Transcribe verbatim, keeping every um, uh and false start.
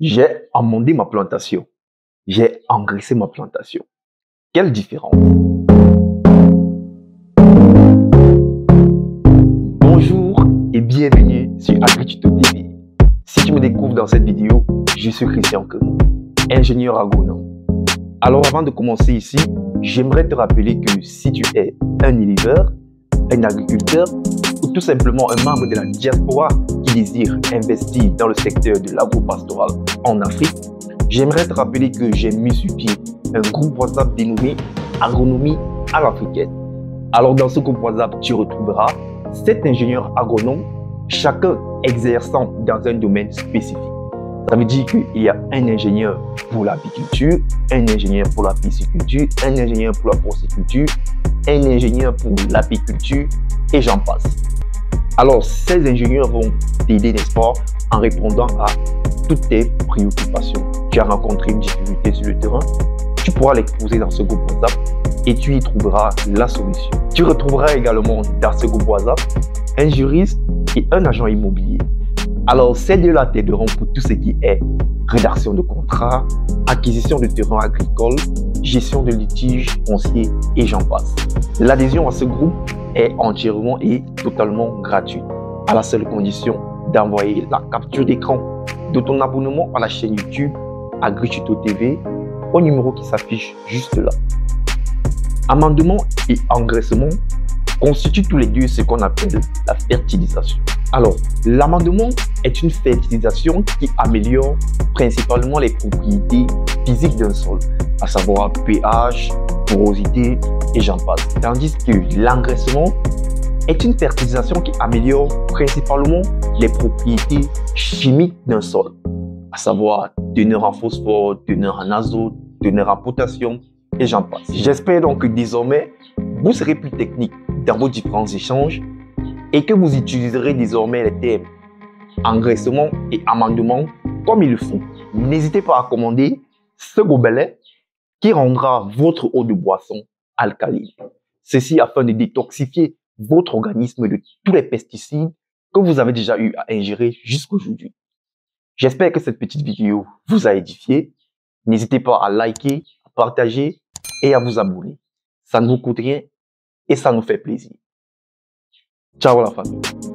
J'ai amendé ma plantation. J'ai engraissé ma plantation. Quelle différence? Bonjour et bienvenue sur AgriTuto T V. Si tu me découvres dans cette vidéo, je suis Christian Queneau, ingénieur agronome. Alors avant de commencer ici, j'aimerais te rappeler que si tu es un éleveur, un agriculteur ou tout simplement un membre de la diaspora qui désire investir dans le secteur de l'agro-pastoral en Afrique, j'aimerais te rappeler que j'ai mis sur pied un groupe WhatsApp dénommé Agronomie à l'Africaine. Alors dans ce groupe WhatsApp, tu retrouveras sept ingénieurs agronomes, chacun exerçant dans un domaine spécifique. Ça veut dire qu'il y a un ingénieur pour l'apiculture, un ingénieur pour la pisciculture, un ingénieur pour la porciculture, un ingénieur pour l'apiculture et j'en passe. Alors, ces ingénieurs vont t'aider, n'est-ce pas, en répondant à toutes tes préoccupations. Tu as rencontré une difficulté sur le terrain, tu pourras l'exposer dans ce groupe WhatsApp et tu y trouveras la solution. Tu retrouveras également dans ce groupe WhatsApp un juriste et un agent immobilier. Alors, ces deux-là t'aideront pour tout ce qui est rédaction de contrats, acquisition de terrains agricoles, gestion de litiges fonciers et j'en passe. L'adhésion à ce groupe est entièrement et totalement gratuite, à la seule condition d'envoyer la capture d'écran de ton abonnement à la chaîne YouTube AgriTuto T V au numéro qui s'affiche juste là. Amendement et engraissement constituent tous les deux ce qu'on appelle la fertilisation. Alors, l'amendement est une fertilisation qui améliore principalement les propriétés physiques d'un sol, à savoir pH, porosité et j'en passe. Tandis que l'engraissement est une fertilisation qui améliore principalement les propriétés chimiques d'un sol, à savoir teneur en phosphore, teneur en azote, teneur en potassium et j'en passe. J'espère donc que désormais, vous serez plus technique dans vos différents échanges et que vous utiliserez désormais les termes engraissement et amendement comme il le faut. N'hésitez pas à commander ce gobelet qui rendra votre eau de boisson alcaline. Ceci afin de détoxifier votre organisme de tous les pesticides que vous avez déjà eu à ingérer jusqu'aujourd'hui. J'espère que cette petite vidéo vous a édifié. N'hésitez pas à liker, à partager et à vous abonner. Ça ne vous coûte rien et ça nous fait plaisir. Ciao la famille.